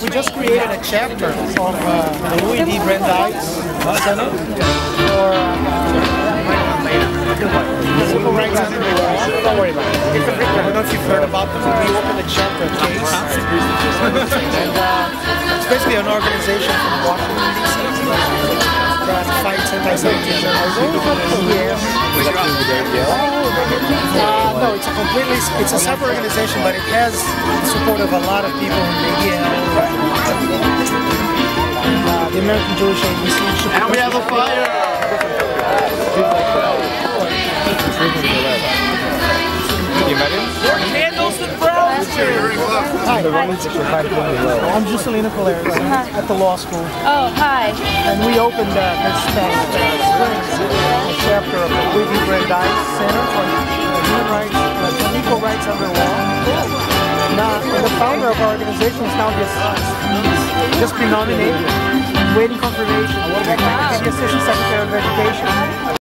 We just created a chapter of the Louis D. Brandeis Center for civil rights under the law. Don't worry about it. I don't know if you've heard about them. We opened a chapter at Case. And it's basically an organization from Washington, D.C. that fights anti-Semitism. No, it's a separate organization, but it has the support of a lot of people in media. The American Jewish Agency. And we have a fire! More candles than browns! Hi. I'm Juscelino Polaris at the law school. Oh, hi. And we opened this spring a chapter of the Louis D. Brandeis Center for Human Rights, for Equal Rights Under Law. And the founder of our organization is now just been nominated, waiting confirmation. The Assistant Secretary of Education.